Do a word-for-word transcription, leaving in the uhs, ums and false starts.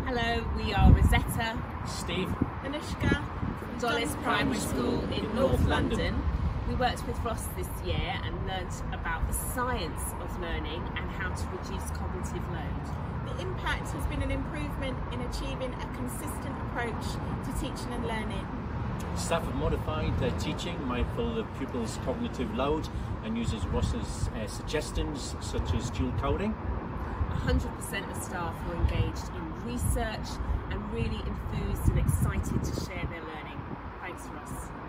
Hello, we are Rosetta, Steve, Anouska from Dollis Primary School in North London. We worked with Ross this year and learnt about the science of learning and how to reduce cognitive load. The impact has been an improvement in achieving a consistent approach to teaching and learning. Staff have modified their teaching, mindful of pupils' cognitive load, and uses Ross's uh, suggestions such as dual coding. one hundred percent of staff were engaged in research and really enthused and excited to share their learning. Thanks, Ross.